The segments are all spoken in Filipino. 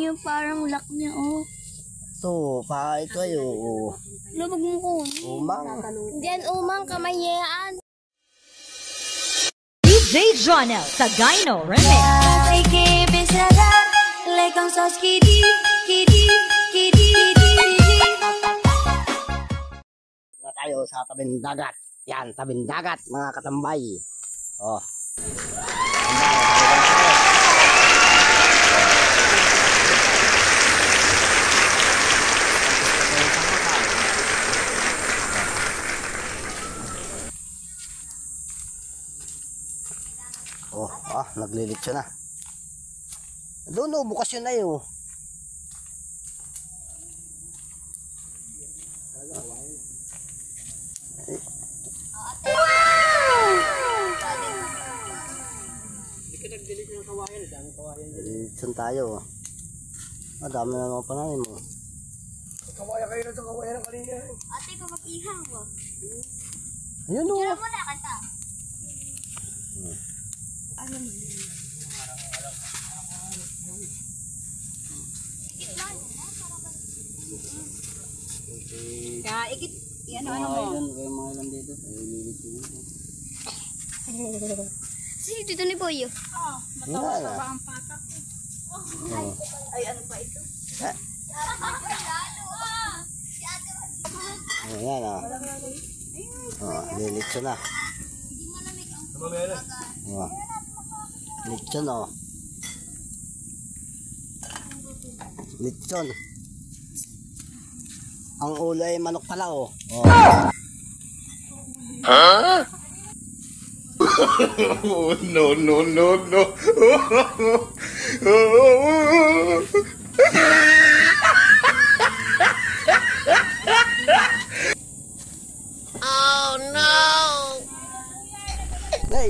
yung parang lock niya, oh. Ito, ito ay, oo. Lumag mo ko. Umang. Diyan, umang, kamayaan. DJ Jonel sa Gyno Remix. Tayo sa tabing dagat. Yan, tabing dagat, mga katambay. Oh. Oh, naglilitsyo na. Doon, bukas yun na yun. Saan tayo? Dami na naman pananim mo. Kawaya kayo na sa kawaya ng kanina. Ate, kapag-ihaw mo. Ayun o. Kira mo na kanta. Ano mo? Kaya ikit, ano mo? Kaya mga ilan dito. Sino dito ni Boyo? Matawas pa ba ang patak? Ay, ano pa ito? Ayan o. Lilitsyo na. Litsyon o. Litsyon. Ang ulo ay manok pala o. Huh? Oh, no. Oh no! Ay,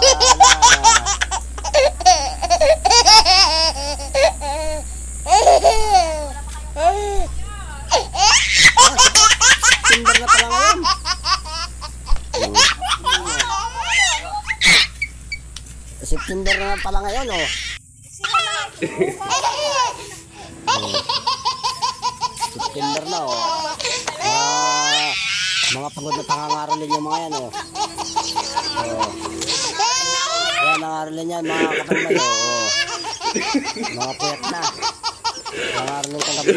September na pala ngayon. September na pala ngayon, oh. September na, oh. Mga pagod na pangangaroling yung mga yan, oh. Yan, nangaroling yan, mga katambay, oh. Mga puyat na. Nangaroling kagabi.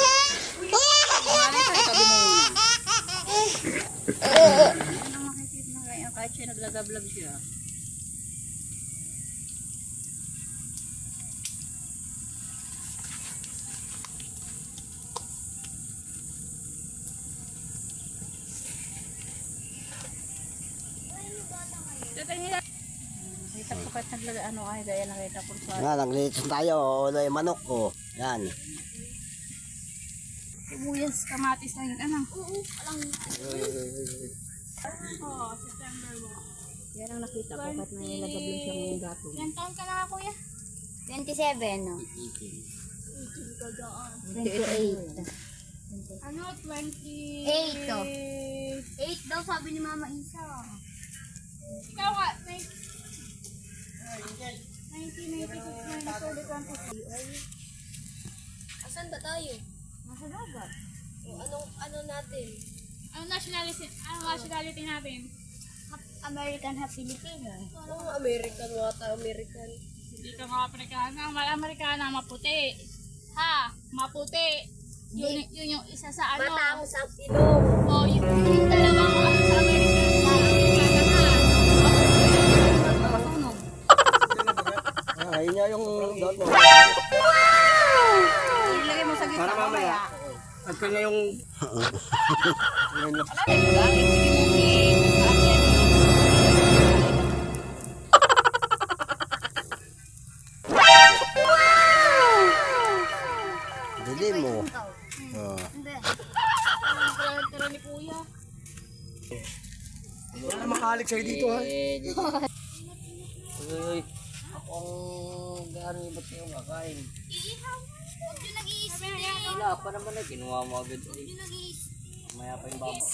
Ano makikita na kaya kahit siya naglagablog siya? Nakita ko kahit ano ay gaya nakita ko sa Yan, naglilitsyon tayo, oh. Ulo yung manok, oh. Yan. sibuyas, kamatis na yun. Ano? Oo, alam. Oo, September mo. Yan ang nakita ko kahit na nilagablog siya ng gato. Ilan taon ka na nga, kuya? 27, no? 28. Ano? 28, oh. 8 daw, sabi ni Mama Isa. Ikaw ka, 1996, asan ba tayo? nasa dagat. O, ano natin? Anong nationality natin? American, half Filipino. Oo, American, American. Hindi ka mga Amerikana. Ang mga Amerikana, maputi. Ha? Maputi. Yun yung isa sa ano. Matangos ang ilong. O, yung dalawang ano sa Amerikana. Sa Amerikana ha. Masunog. Ayun nga yung dot mo. Ilagay mo sa gitna. Para mamaya. At kanya yung... Dili mo. Hindi. Tara ni Kuya. Wala na makahalik sa'yo dito, ha? Uy, akong gano'n ba't kayo makain? Iihaw. Huwag yun nag-iisip. Wala pa naman na, ginawa mo agad. Huwag yun nag-iisip. Maya pa yung babo.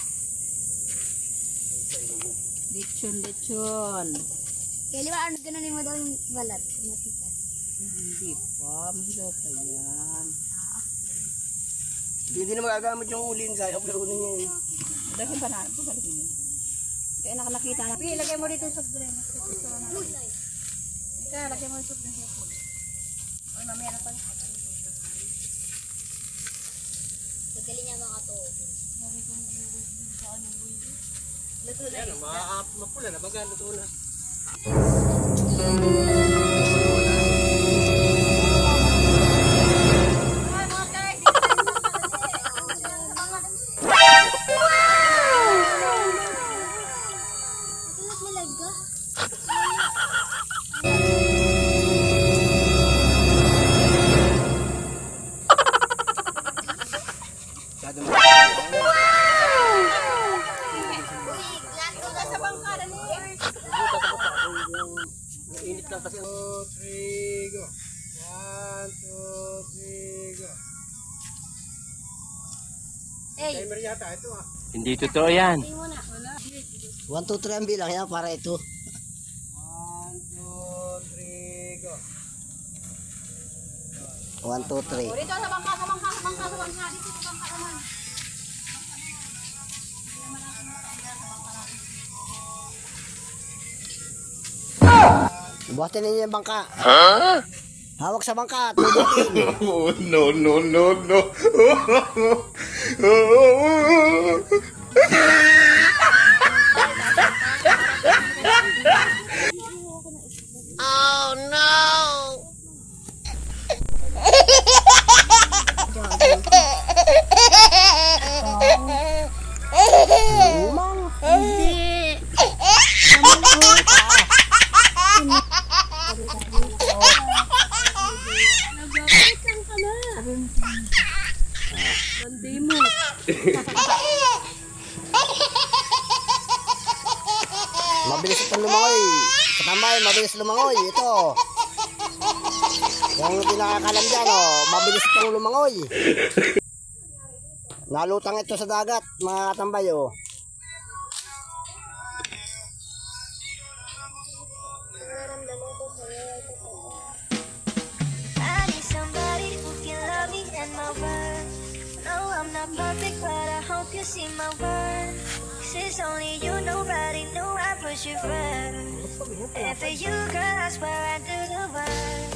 Lechon. Kaya di ba ano gano'n mo daw yung balat? Matikas. Hindi pa, mahilaw pa yan. Hindi na magagamit yung ulin. Kaya pagkakunin niya yun. Dahil pa na, balik mo. Kaya nakita na. Pi, lagay mo dito yung soft drink. Kaya lagay mo yung soft drink. Ay, mamaya na pa. Magaling niya mga to. Luto na. Yan, mapula na. Baga, luto na. Init lang kasi. 2, 3, go. 1, 2, 3, go. Timer yata ito ah. Hindi totoo yan. 1, 1, 2, 3 ang bilang yan para ito. 1, 2, 3, go. 1, 2, 3. Dito sa bangka, sa bangka, sa bangka, sa bangka. Dito sa bangka naman. Buhatin ninyo yung bangka. Hawak sa bangka. Tubutin. Oh, no, no, no, no. Mabilis itong lumangoy. Katambay, mabilis lumangoy. Ito. Yung hindi nakakalam dyan, oh, mabilis itong lumangoy. Nalutang ito sa dagat, mga katambay, oh. I need somebody who can love me and my worth. No, I'm not perfect, but I hope you see my worth. 'Cause it's only you, nobody knew I put you first. And for you, girl, I swear I do the work.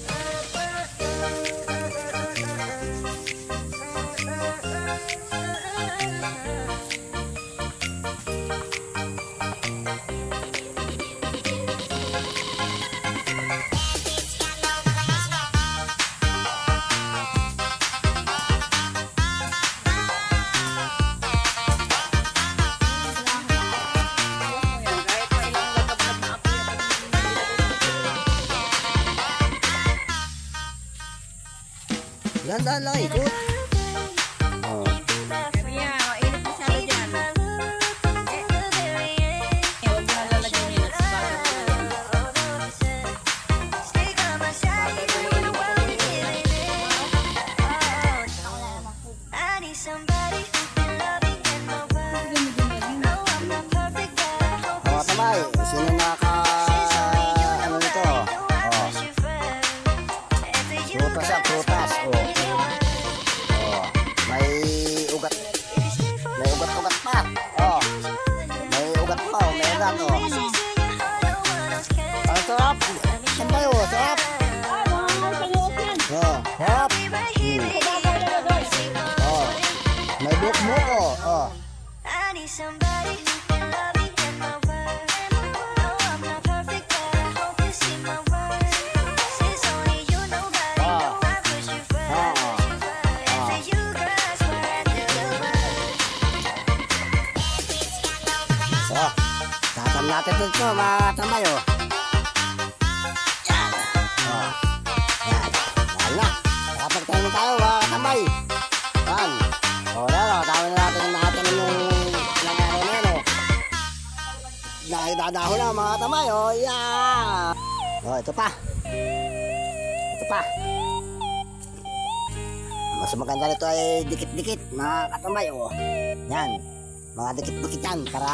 Dahan-dahan lang ikot. Oh. Kaya, mainit masyado dyan. Huwag na lalagyan nila sa bago. I need somebody who can love me and my worth. No, I'm not perfect, but I hope Mga tamay, sino ano nito? Oh. Prutas yan, prutas. Oh. Oh. May ugat. May ugat-ugat pa. Oh. May ugat pa. Oh. May ugat. Oh. Ang sarap. Tambay, oh. Sarap. Oh. Sarap. Oh. May buhok-buhok, oh. Oh. I need somebody who can love me and my worth. No, I'm not perfect, but I hope you see my worth. Since only you, nobody knew I put you first. And for you, girl, I swear I do the work. So, tatam natin dito, mga tambay, oh. Yan. Oh. Yan. Yan na. Nakapagtayo tayo, mga tambay. Yan. O, yan, o. Tawin na natin yung nakatanim yung nangyari na yan, o. Nakidadaho na, mga tambay, o. Yan. O, ito pa. Ito pa. Mas maganda nito ay dikit-dikit, mga katambay, o. Yan. Mga dikit-dikit yan para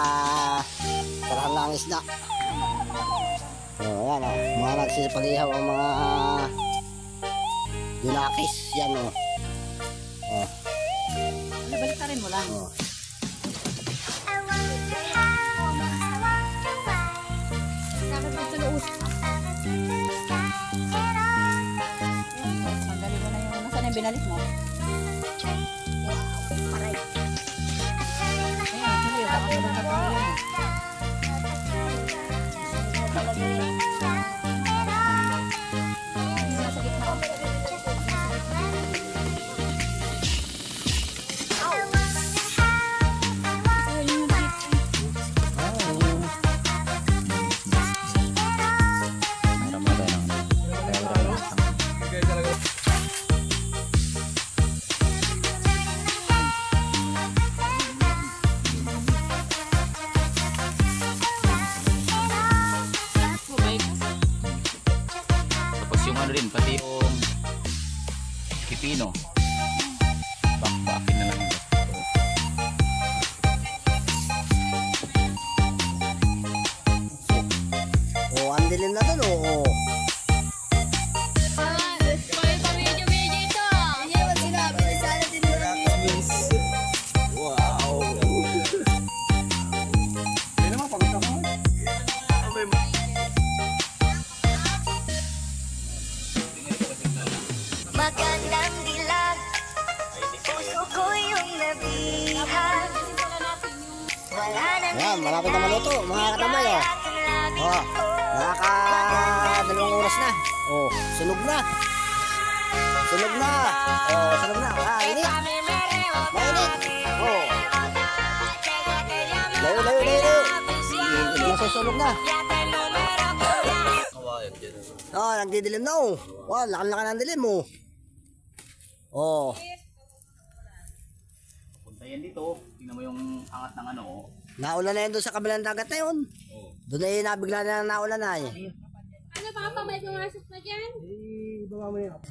lang isda. So, yan, o. Mga nagsisipalihaw ang mga Junakis. Yan o. Oh. Balik ka rin mo lang. Oh. Dapat magtuluos. Tanggalin mo na yung, nasaan yung binalit mo? Paray. Ayan, sige, baka mo lang natanggalin mo. Tapos yung ano rin, pati yung pipino. Bakbakin na lang yun. Oh, ang dilim na dun, oh. Magandang dilag, puso ko yung nabihan. Wala nang Ayan, malapit na maluto, mga katamay, oh. Oh, nakaka-2 oras na. Oh, sunog na. Sunog na. Oh, sunog na. Ah, init. Mainit. Oh. Layo, layo, layo. Nasusunog na. Oh, nagdidilim na, oh. Wow, laki-laki ng dilim, oh. Oh. Punta yan dito. Tingnan mo yung angat ng ano. Oh. Naulan na yun doon sa kabilang dagat na yun. Doon ay nabigla na naulan na eh. Ano papa, may pumasok na dyan? Baba mo yan.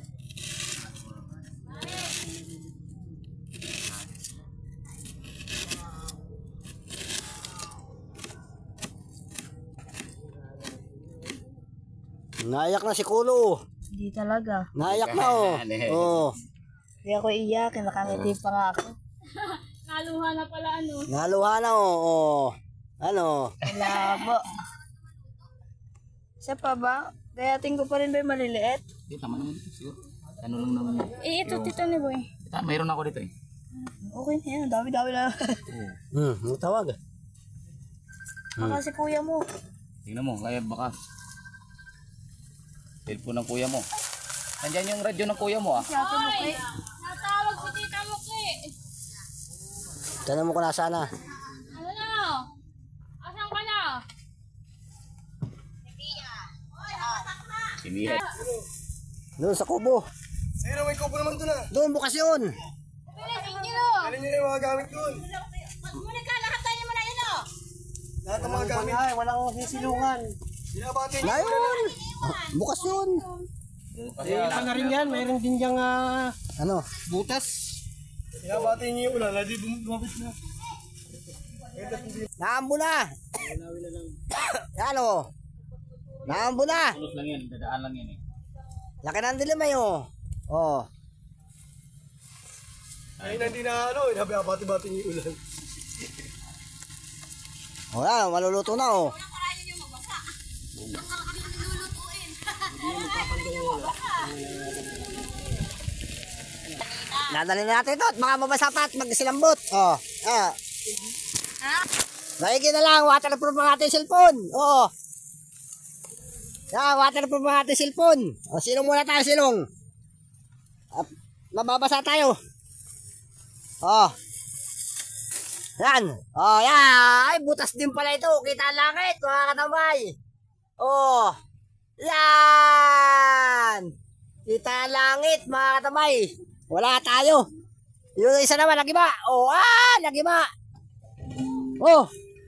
Naiyak na si Kulo. Hindi talaga. Naiyak na, oh. Oh. Hindi ako iyak, nakangiti pa nga ako. Naluha na pala ano. Naluha na, oh. Oh. Ano? Labo. Siya pa ba? Gayatin ko pa rin ba yung maliliit? Hindi, tama naman dito. Siguro. Ano lang naman yun. Ito, tito ni Boy. Mayroon ako dito eh. Okay, yan. Dami-dami na. Tawag. Baka si kuya mo. Tingnan mo, kaya baka cellphone ng kuya mo. Nandyan yung radyo ng kuya mo ah. Hoy! Natawag si Tita Muki. Tanong mo kung nasaan na. Ano na? Asan ka na? Si Mia. Doon sa kubo. Ayun, may kubo naman doon ah. Doon, bukas yun. Alin nyo na yung mga gamit doon. Lahat ng mga gamit. Ay, walang sisilungan. Binabati nyo. Na yun. Bukas yun. Ilan na rin yan. Mayroon din diyang Ano? butas. Binabati nyo yung ulan. Ladi bumabit na. Naambo na. Yan, oh. Naambo na. Tulos lang yan, dadaan lang yan eh. Laki ng dilim ay, oh. Oh. Ay, hindi na ano. Binabati-bati nyo yung ulan. Oh, yan. Maluluto na, oh. Nadali na natin ito at baka mabasa pa at magsilambot. Oh. Ah. Maigi na lang. Waterproof ang ating cellphone. Oo. Yan, waterproof ang ating cellphone. O, silong muna tayo, silong. Mababasa tayo. Oh. Yan. Oh, yan. Ay, butas din pala ito. Kita ang langit, mga katamay. Oh. Yan. Kita ang langit, mga katamay. Wala tayo. Yung isa naman, nagiba. Oh, nagiba. Oh.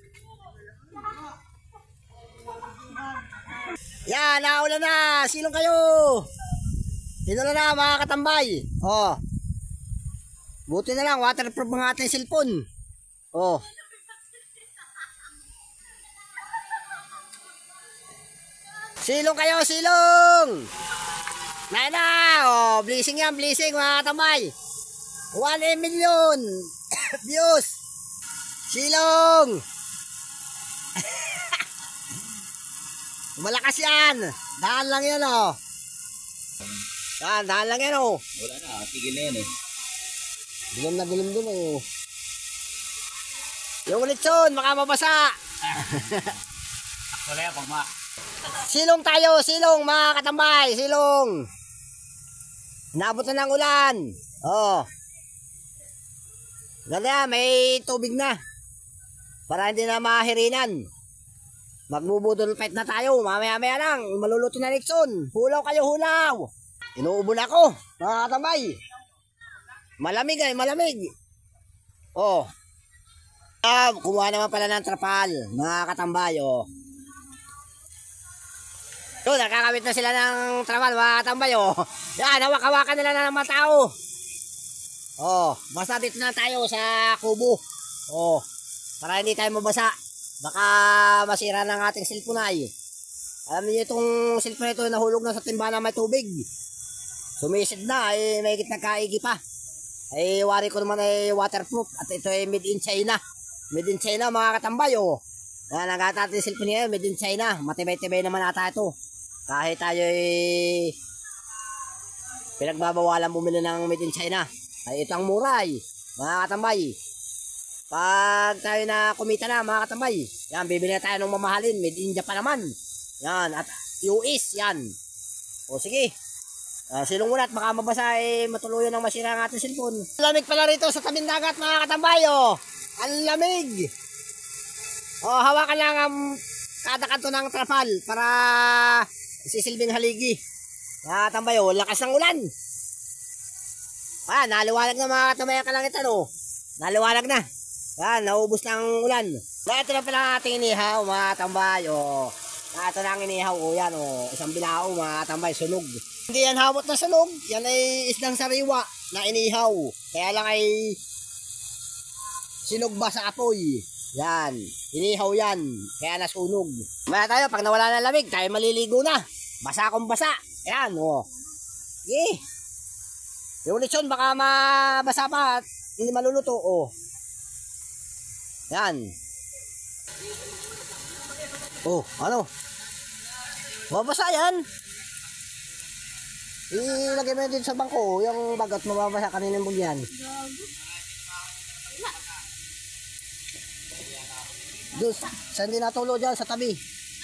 Yan, naulan na. Silong kayo. Sinulan na, mga katambay. Oh. Buti na lang, waterproof ang ating cellphone. Oh. Silong kayo, silong. Na, oh, blessing yan, blessing mga katambay. 1 million views. Silong. Malakas yan. Dahan lang yan, oh. Dahan lang yan, oh. Wala na, tigil na yan eh. Dilim na dilim dun, oh. Yung litson, makamabasa. Wala yan, pag Silong tayo, silong mga katambay, silong. Nabot na ng ulan. Oh. Ganda, may tubig na. Para hindi na mahirinan. Magbubudol fight na tayo. Mamaya-maya lang. Maluluto na Nixon. Hulaw kayo, hulaw. Inuubo na ako, mga katambay. Malamig ay, malamig. Oh. Kumuha naman pala ng trapal, mga katambay, oh. So, nakakamit na sila ng trapal, mga katambay, oh. Yan, hawak-hawakan nila na ng mga tao. Oh, basta dito na tayo sa kubo. Oh, para hindi tayo mabasa. Baka masira ng ating cellphone ay. Alam niyo itong cellphone ito nahulog na sa timba na may tubig. Sumisid na, ay may nagkaigi pa. Ay wari ko naman ay waterproof. At ito ay made in China. Made in China mga katambay, oh. Nagata natin cellphone niya, made in China. Matibay-tibay naman ata ito. Kahit tayo ay pinagbabawalan bumili ng made in China. Ay ito ang muray, mga katambay. Pag tayo na kumita na, mga katambay, yan, bibili na tayo ng mamahalin. Made in Japan naman. Yan, at US, yan. O sige, silong muna at baka mabasa ay matuluyan ng masira ang ating cellphone. Lamig pala rito sa tabing dagat, mga katambay, oh. Ang lamig. O, hawakan lang ang kada kanto ng trapal para sisilbing haligi. Mga katambay, oh, lakas ng ulan. Naliwanag na mga katambay ang kalangitan, oh. Naliwanag na. Yan, naubos na ang ulan. Ito na pala ang ating inihaw, mga katambay, oh. Ito na ang inihaw, oh, yan, oh. Isang bilao, mga katambay, sunog. Hindi yan hawot na sunog. Yan ay islang sariwa na inihaw. Kaya lang ay sinugba sa apoy. Yan, inihaw yan. Kaya nasunog. Maya tayo, pag nawala na lamig, tayo maliligo na. Basa akong basa. Yan, oh. Okay. Yung lechon baka mabasa pa at hindi maluluto, oh. Yan. Oh, ano? Mabasa yan. Ilagay mo din sa bangko, yung bagat mababasa kaninang bugyan. Doon, saan din natulo dyan sa tabi.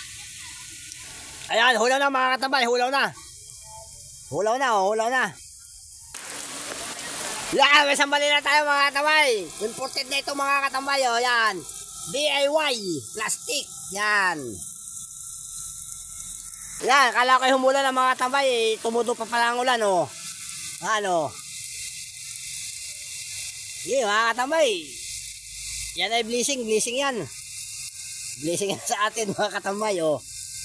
Ayan, hulaw na mga katambay, hulaw na. Hulaw na, oh, hulaw na. Yan, may sambali na tayo mga katambay. Imported na ito mga katambay, oh, yan. DIY, plastic, yan. Yan, kala ko humula ng mga katambay, eh, tumudo pa pala ang ulan, oh. Ano? Yan, mga katambay. Yan ay blessing, blessing yan. Blessing yan sa atin mga katambay, oh.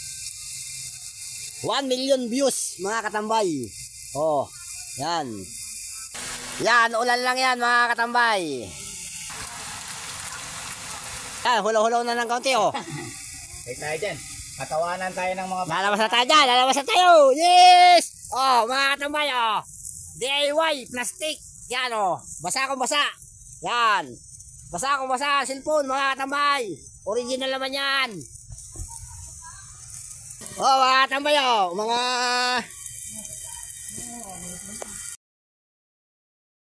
1 million views mga katambay. Oh, yan. Yan, ulan lang yan mga katambay. Yan, hulaw-hulaw na ng kaunti, oh. Take tayo dyan. Katawanan tayo ng mga... Lalabas na tayo dyan, lalabas na tayo. Yes! Oh, mga katambay, oh. DIY, plastic. Yan, oh. Basa akong basa. Yan. Basa akong basa, cellphone, mga katambay. Original naman yan. Oh, mga katambay, oh. Mga